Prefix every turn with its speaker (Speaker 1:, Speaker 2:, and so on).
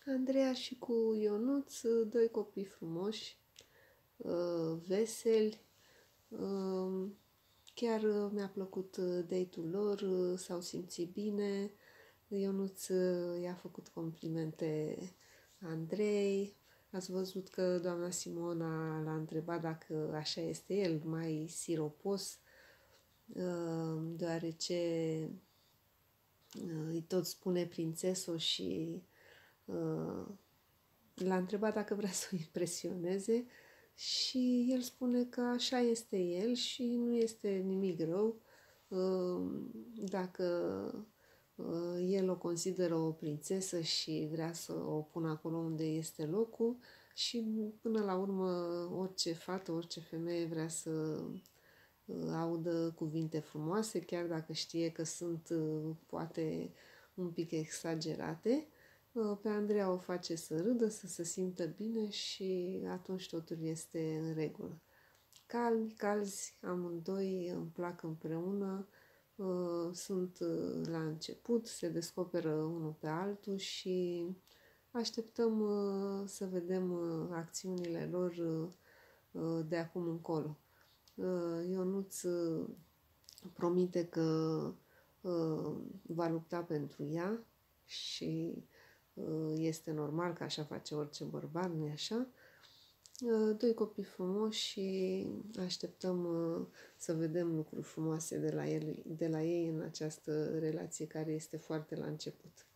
Speaker 1: Andreea și cu Ionuț, doi copii frumoși, veseli. Chiar mi-a plăcut date-ul lor, s-au simțit bine. Ionuț i-a făcut complimente Andrei. Ați văzut că doamna Simona l-a întrebat dacă așa este el, mai siropos, deoarece îi tot spune prințeso și l-a întrebat dacă vrea să o impresioneze și el spune că așa este el și nu este nimic rău dacă el o consideră o prințesă și vrea să o pună acolo unde este locul și până la urmă orice fată, orice femeie vrea să audă cuvinte frumoase, chiar dacă știe că sunt poate un pic exagerate. Pe Andreea o face să râdă, să se simtă bine și atunci totul este în regulă. Calmi, calzi, amândoi îmi plac împreună, sunt la început, se descoperă unul pe altul și așteptăm să vedem acțiunile lor de acum încolo. Ionuț promite că va lupta pentru ea și este normal că așa face orice bărbat, nu-i așa? Doi copii frumoși și așteptăm să vedem lucruri frumoase de la ei în această relație care este foarte la început.